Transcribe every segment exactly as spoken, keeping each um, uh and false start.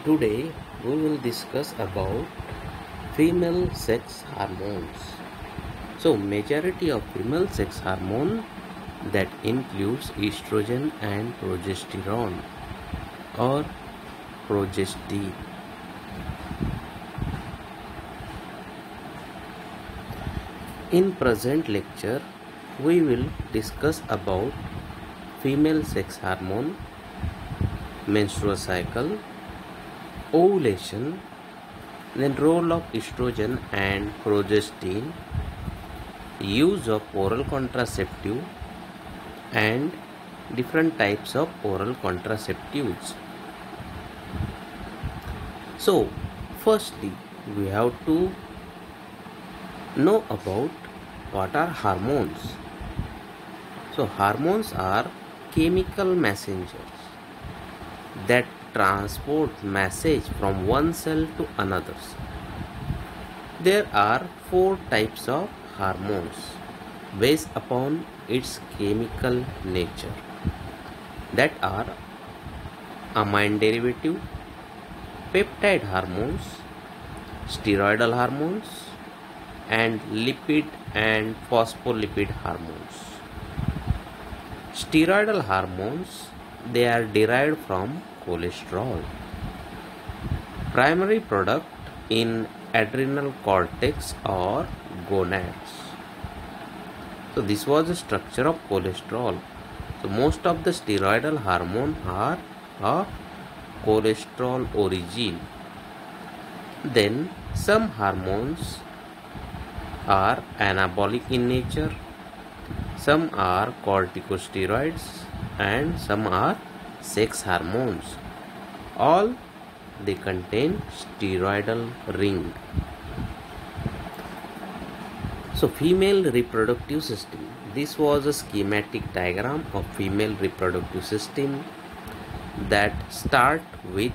Today we will discuss about female sex hormones. So majority of female sex hormone that includes estrogen and progesterone or progestin. In present lecture we will discuss about female sex hormone, menstrual cycle, ovulation, then role of estrogen and progestin, use of oral contraceptive and different types of oral contraceptives. So firstly we have to know about what are hormones. So hormones are chemical messengers that transport message from one cell to another. There are four types of hormones based upon its chemical nature, that are amine derivative, peptide hormones, steroidal hormones, and lipid and phospholipid hormones. Steroidal hormones, they are derived from cholesterol. Primary product in adrenal cortex or gonads. So this was the structure of cholesterol. So most of the steroidal hormone are of cholesterol origin. Then some hormones are anabolic in nature, some are corticosteroids, and some are sex hormones. All they contain steroidal ring. So female reproductive system. This was a schematic diagram of female reproductive system that start with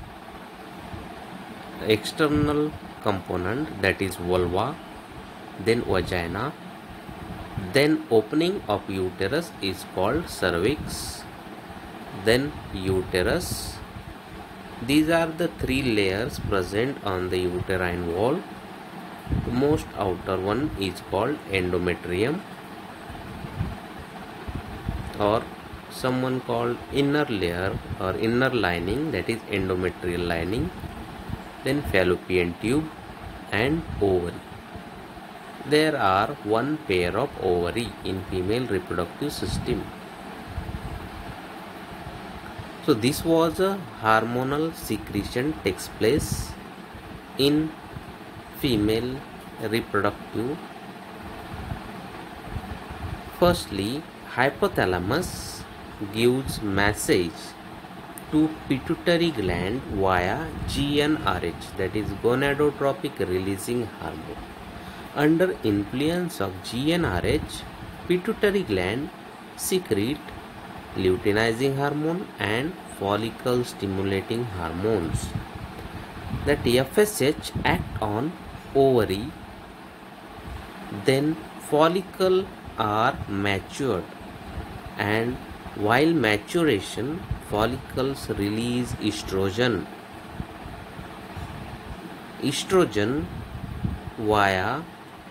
external component, that is vulva, then vagina, then opening of uterus is called cervix, then uterus. These are the three layers present on the uterine wall. The most outer one is called endometrium, or someone called inner layer or inner lining, that is endometrial lining, then fallopian tube and ovary. There are one pair of ovary in female reproductive system. So this was a hormonal secretion takes place in female reproductive. Firstly, hypothalamus gives message to pituitary gland via G n R H, that is gonadotropic releasing hormone. Under influence of G n R H, pituitary gland secrete luteinizing hormone and follicle stimulating hormones. That F S H act on ovary, then follicle are matured, and while maturation follicles release estrogen. Estrogen via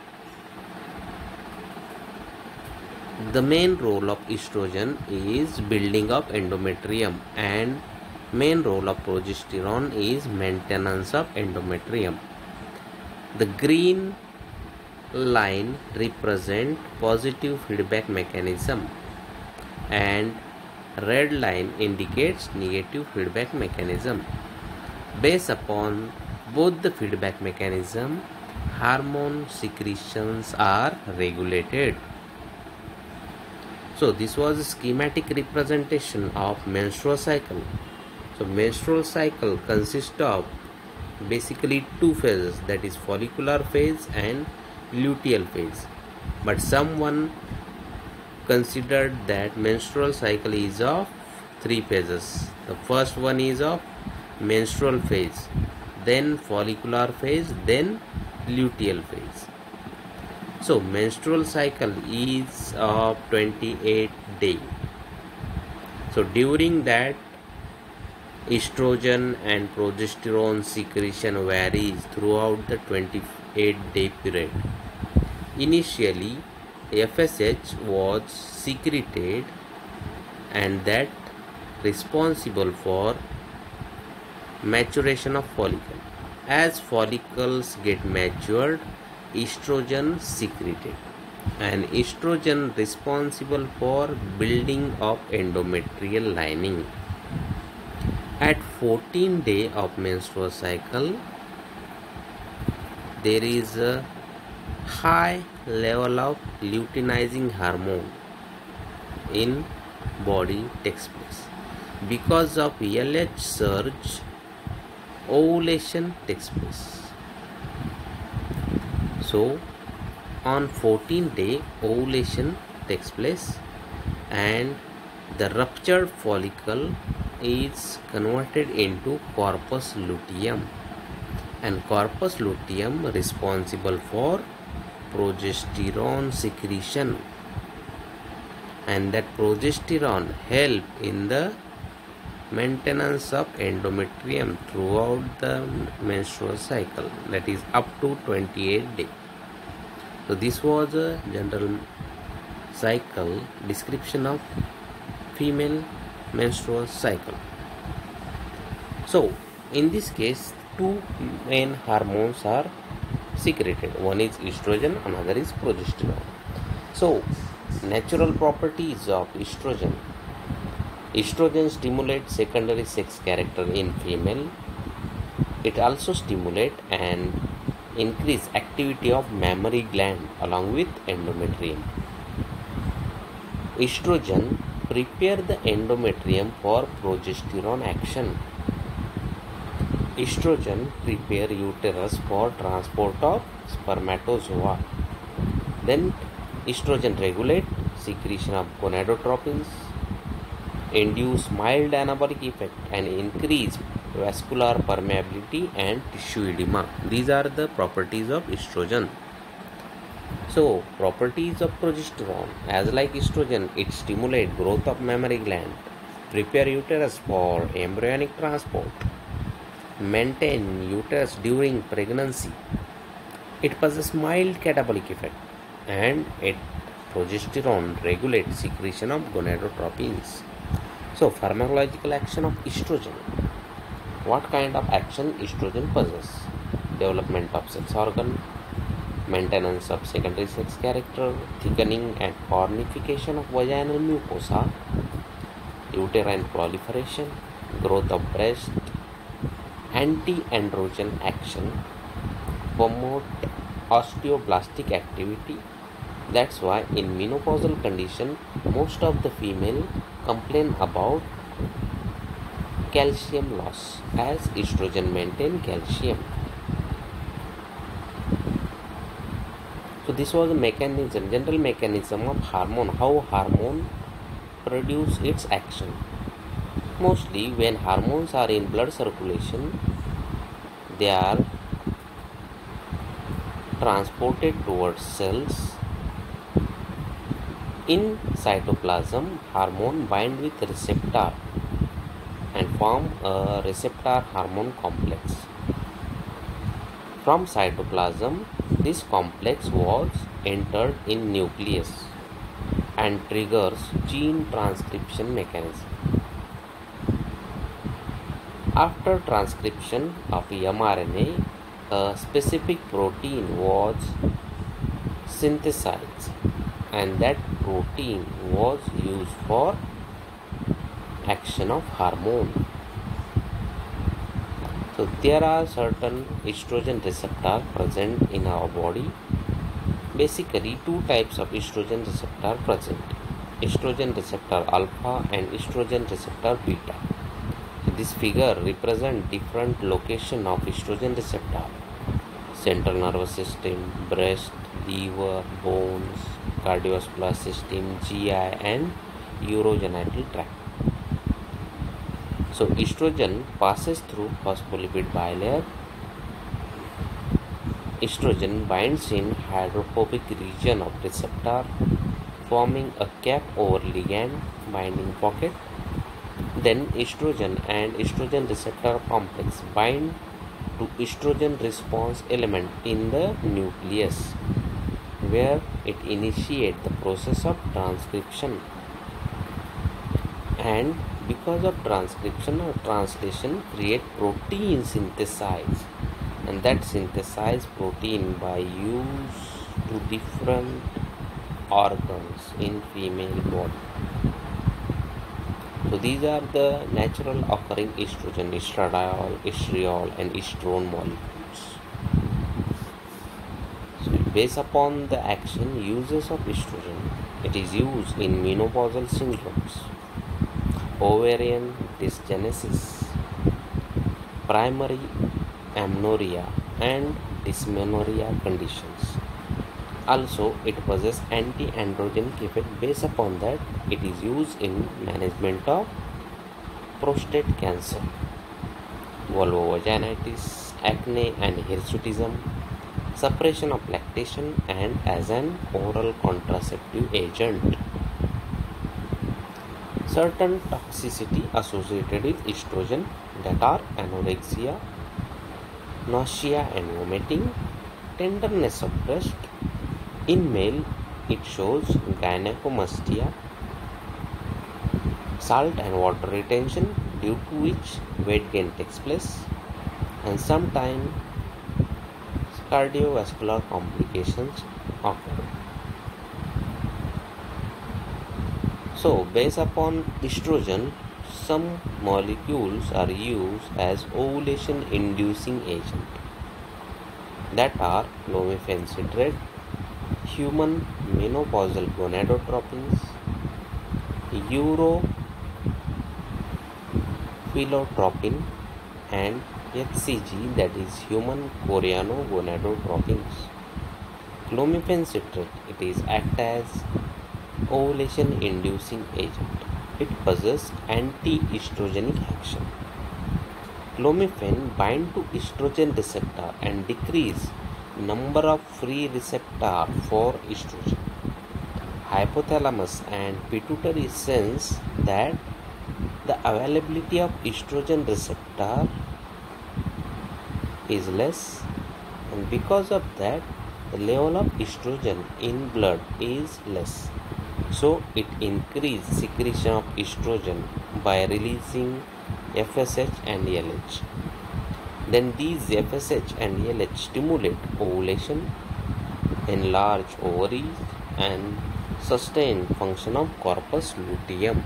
the main role of estrogen is building up endometrium, and main role of progesterone is maintenance of endometrium. The green line represent positive feedback mechanism and red line indicates negative feedback mechanism. Based upon both the feedback mechanism, hormone secretions are regulated. So this was a schematic representation of menstrual cycle. So menstrual cycle consists of basically two phases, that is follicular phase and luteal phase. But someone considered that menstrual cycle is of three phases. The first one is of menstrual phase, then follicular phase, then luteal phase. So menstrual cycle is of twenty-eight days. So during that Estrogen and progesterone secretion varies throughout the twenty-eight day period. Initially, F S H was secreted and that responsible for maturation of follicle. As follicles get matured, estrogen secreted, and estrogen responsible for building of endometrial lining. At fourteen day of menstrual cycle, there is a high level of luteinizing hormone in body takes place. Because of L H surge, ovulation takes place. So on fourteenth day ovulation takes place and the ruptured follicle is converted into corpus luteum, and corpus luteum responsible for progesterone secretion, and that progesterone help in the maintenance of endometrium throughout the menstrual cycle, that is up to twenty-eight days. So this was a general cycle description of female menstrual cycle. So in this case, two main hormones are secreted. One is estrogen, another is progesterone. So natural properties of estrogen. Estrogen stimulates secondary sex character in female. It also stimulates and increase activity of mammary gland along with endometrium. Estrogen prepare the endometrium for progesterone action. Estrogen prepare uterus for transport of spermatozoa. Then estrogen regulate secretion of gonadotropins, induce mild anabolic effect and increase vascular permeability and tissue edema. These are the properties of estrogen. So properties of progesterone, as like estrogen, it stimulates growth of mammary gland, prepare uterus for embryonic transport, maintain uterus during pregnancy. It possesses mild catabolic effect, and it progesterone regulates secretion of gonadotropins. So pharmacological action of estrogen. What kind of action estrogen possesses? Development of sex organ, maintenance of secondary sex character, thickening and cornification of vaginal mucosa, uterine proliferation, growth of breast, anti-androgen action, promote osteoblastic activity. That's why in menopausal condition, most of the female complain about calcium loss, as estrogen maintain calcium. So this was a mechanism, general mechanism of hormone, how hormone produce its action. Mostly when hormones are in blood circulation, they are transported towards cells. In cytoplasm, hormone bind with receptor and form a receptor hormone complex. From cytoplasm, this complex was entered in nucleus and triggers gene transcription mechanism. After transcription of mRNA, a specific protein was synthesized, and that protein was used for action of hormone. So there are certain estrogen receptors present in our body. Basically two types of estrogen receptor present: estrogen receptor alpha and estrogen receptor beta. So this figure represents different location of estrogen receptor: central nervous system, breast, liver, bones, cardiovascular system, G I and urogenital tract. So estrogen passes through phospholipid bilayer. Estrogen binds in hydrophobic region of receptor, forming a cap over ligand binding pocket. Then estrogen and estrogen receptor complex bind to estrogen response element in the nucleus, where it initiates the process of transcription. And because of transcription or translation, create protein synthesis, and that synthesized protein by use to different organs in female body. So these are the natural occurring estrogen, estradiol, estriol and estrone molecules. So based upon the action uses of estrogen, it is used in menopausal syndromes, ovarian dysgenesis, primary amenorrhea and dysmenorrhea conditions. Also, it possesses anti-androgenic effect. Based upon that, it is used in management of prostate cancer, vulvovaginitis, acne and hirsutism, suppression of lactation, and as an oral contraceptive agent. Certain toxicity associated with estrogen, that are anorexia, nausea and vomiting, tenderness of breast. In male, it shows gynecomastia, salt and water retention, due to which weight gain takes place, and sometimes cardiovascular complications occur. So, based upon estrogen, some molecules are used as ovulation inducing agent, that are clomiphene, human menopausal gonadotropins, urophilotropin, and H C G, that is human choriogonadotropins. Clomiphene citrate, it is act as ovulation inducing agent. It possesses anti-estrogenic action. Clomiphene bind to estrogen receptor and decrease number of free receptor for estrogen. Hypothalamus and pituitary sense that the availability of estrogen receptor is less, and because of that the level of estrogen in blood is less. So it increases secretion of estrogen by releasing F S H and L H. Then these F S H and L H stimulate ovulation, enlarge ovaries and sustain function of corpus luteum.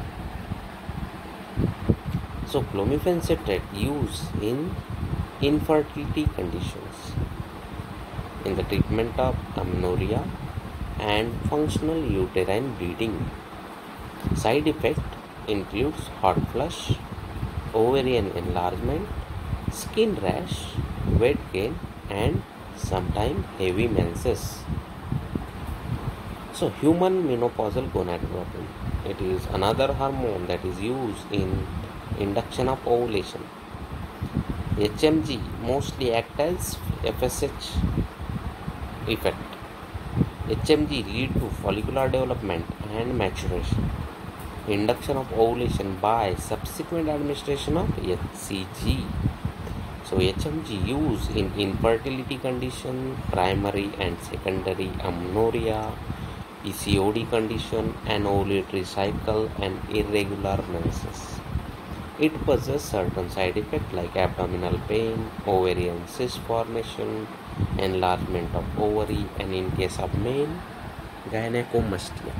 So clomiphene citrate used in infertility conditions, in the treatment of amenorrhea and functional uterine bleeding. Side effect includes hot flush, ovarian enlargement, skin rash, weight gain and sometimes heavy menses. So human menopausal gonadotropin, it is another hormone that is used in induction of ovulation. H M G mostly act as F S H effect. H M G lead to follicular development and maturation, induction of ovulation by subsequent administration of H C G. So H M G used in infertility condition, primary and secondary amenorrhea, P C O D condition, anovulatory cycle and irregular menses. It possesses certain side effects like abdominal pain, ovarian cyst formation, enlargement of ovary, and in case of male, gynecomastia.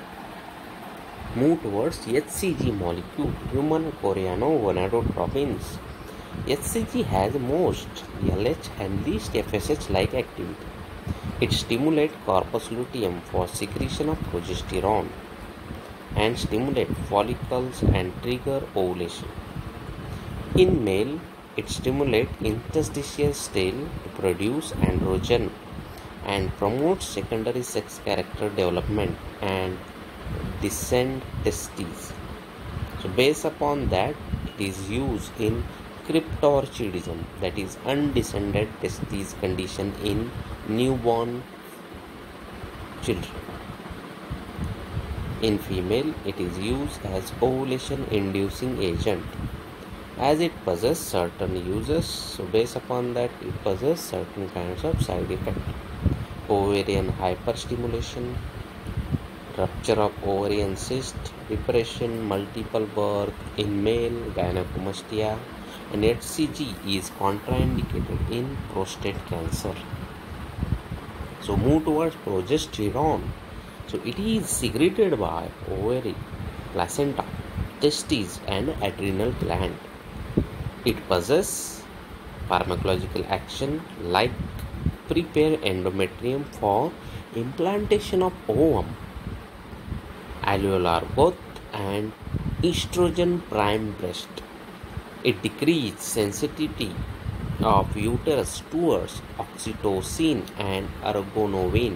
Move towards H C G molecule, human choriogonadotropins. H C G has most L H and least F S H-like activity. It stimulates corpus luteum for secretion of progesterone and stimulate follicles and trigger ovulation. In male, it stimulates interstitial cell to produce androgen and promotes secondary sex character development and descend testes. So based upon that, it is used in cryptorchidism, that is undescended testes condition in newborn children. In female, it is used as ovulation-inducing agent, as it possesses certain uses. So based upon that, it possesses certain kinds of side effect. Ovarian hyperstimulation, rupture of ovarian cyst, depression, multiple birth in male, gynecomastia, and H C G is contraindicated in prostate cancer. So move towards progesterone. So it is secreted by ovary, placenta, testes, and adrenal gland. It possesses pharmacological action like prepare endometrium for implantation of ovum, alveolar growth, and estrogen prime breast. It decreases sensitivity of uterus towards oxytocin and ergonovine.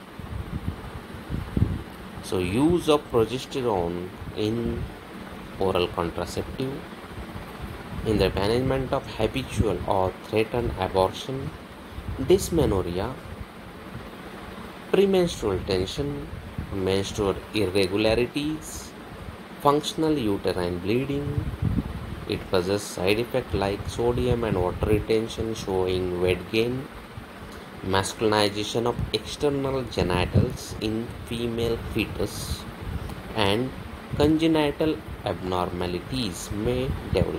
So use of progesterone in oral contraceptive, in the management of habitual or threatened abortion, dysmenorrhea, premenstrual tension, menstrual irregularities, functional uterine bleeding. It possesses side effects like sodium and water retention showing weight gain, masculinization of external genitals in female fetus, and congenital abnormalities may develop.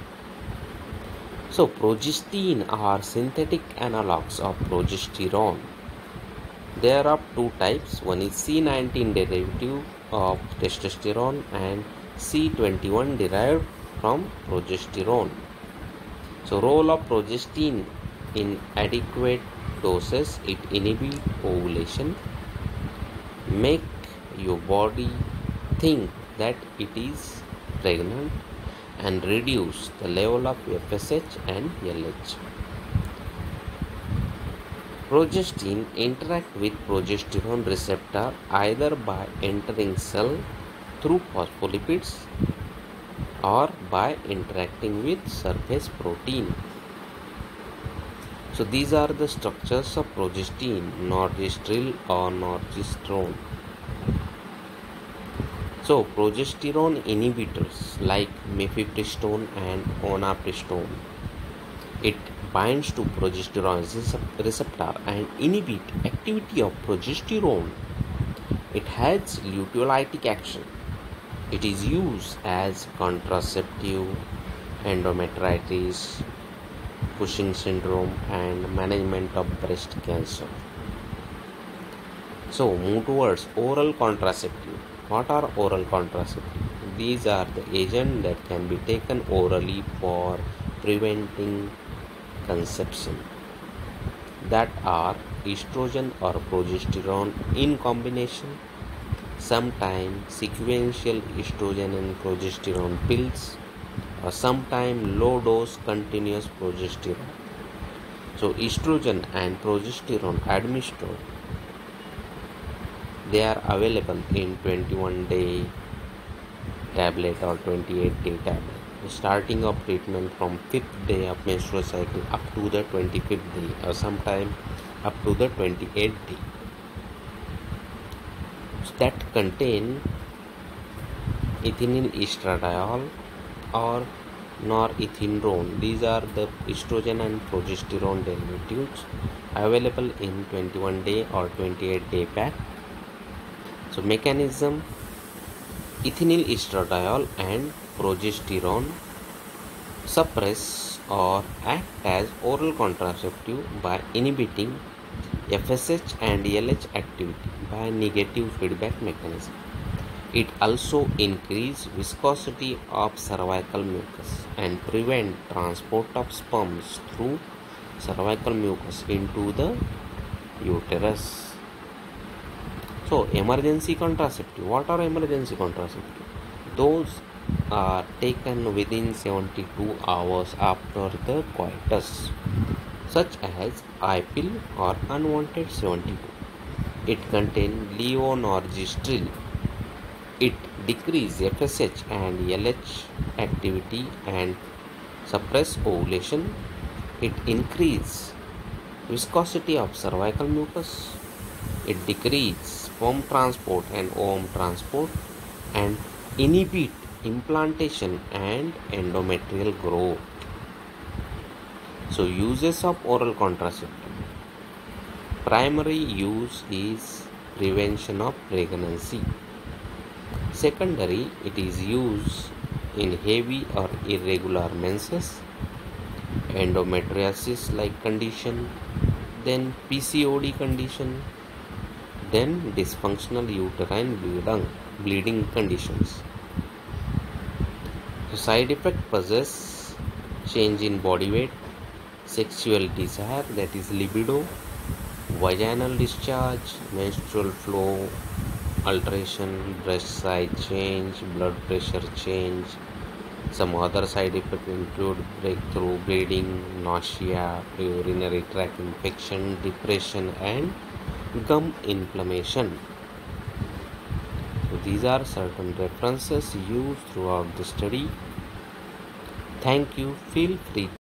So progestin are synthetic analogs of progesterone. There are two types. One is C nineteen derivative of testosterone and C twenty-one derived from progesterone. So role of progestin in adequate doses: it inhibits ovulation, make your body think that it is pregnant, and reduce the level of F S H and L H. Progestin interact with progesterone receptor either by entering cell through phospholipids or by interacting with surface protein. So these are the structures of progestin, norgestrel or norgestrone. So progesterone inhibitors like mifepristone and ondansetron, it binds to progesterone receptor and inhibit activity of progesterone. It has luteolytic action. It is used as contraceptive, endometritis, Cushing syndrome, and management of breast cancer. So move towards oral contraceptive. What are oral contraceptives? These are the agents that can be taken orally for preventing conception, that are estrogen or progesterone in combination, sometimes sequential estrogen and progesterone pills, or sometimes low dose continuous progesterone. So estrogen and progesterone administered, they are available in twenty-one day tablet or twenty-eight day tablet. The starting of treatment from fifth day of menstrual cycle up to the twenty-fifth day, or sometime up to the twenty-eighth day. So that contain ethinyl estradiol or norethindrone. These are the estrogen and progesterone derivatives available in twenty-one day or twenty-eight day pack. So mechanism: ethinyl estradiol and progesterone suppress or act as oral contraceptive by inhibiting F S H and L H activity by negative feedback mechanism. It also increases viscosity of cervical mucus and prevent transport of sperms through cervical mucus into the uterus. So emergency contraceptive. What are emergency contraceptive? Those are taken within seventy-two hours after the coitus, such as I pill or unwanted seventy-two. It contains levonorgestrel. It decreases F S H and L H activity and suppress ovulation. It increases viscosity of cervical mucus. It decreases sperm transport and ovum transport and inhibit implantation and endometrial growth. So uses of oral contraceptive. Primary use is prevention of pregnancy. Secondary, it is used in heavy or irregular menses, endometriosis like condition, then P C O D condition, then dysfunctional uterine bleeding, bleeding conditions. So side effect possess change in body weight, sexual desire, that is libido, vaginal discharge, menstrual flow alteration, breast size change, blood pressure change. Some other side effects include breakthrough bleeding, nausea, urinary tract infection, depression and gum inflammation. So these are certain references used throughout the study. Thank you. Feel free